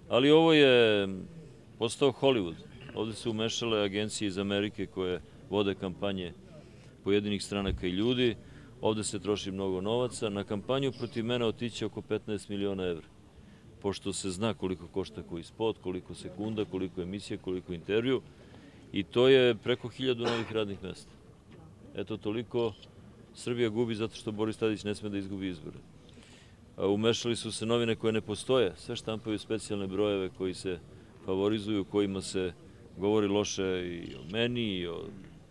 Ali ovo je postao Hollywood. Ovde su umešale agencije iz Amerike koje vode kampanje pojedinih stranaka i ljudi. Ovde se troši mnogo novaca. Na kampanju protiv mene otiće oko 15 miliona evra. Pošto se zna koliko košta koji spot, koliko sekunda, koliko emisija, koliko intervju. I to je preko 1000 novih radnih mesta. Eto, toliko Srbija gubi zato što Boris Tadić ne sme da izgubi izbore. Umešali su se novine koje ne postoje, sve štampaju specijalne brojeve koji se favorizuju, kojima se govori loše i o meni, i o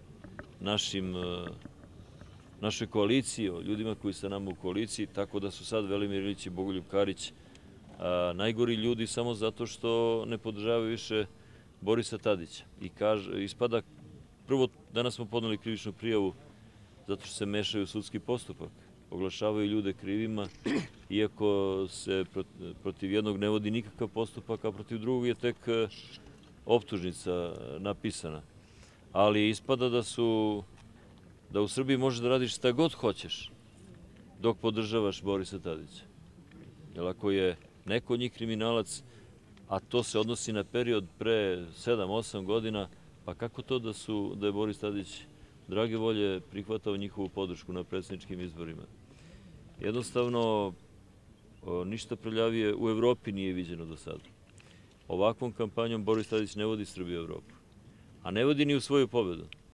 našoj koaliciji, o ljudima koji su nama u koaliciji, tako da su sad Velimir Ilić i Bogoljub Karić najgori ljudi samo zato što ne podržavaju više Borisa Tadića. I ispada, prvo, danas smo podneli krivičnu prijavu zato što se mešaju u sudski postupak, oglašavaju ljude krivima, iako se protiv jednog ne vodi nikakav postupak, a protiv drugog je tek optužnica napisana. Ali ispada da u Srbiji možeš da radiš šta god hoćeš dok podržavaš Borisa Tadića. Jer ako je neko od njih kriminalac, a to se odnosi na period pre 7-8 godina, pa kako to da je Boris Tadić drage volje prihvatao njihovu podršku na predsjedničkim izborima? Jednostavno, ništa prljavije u Evropi nije viđeno do sada. Ovakvom kampanjom Boris Tadić ne vodi Srbiju u Evropu, a ne vodi ni u svoju pobedu.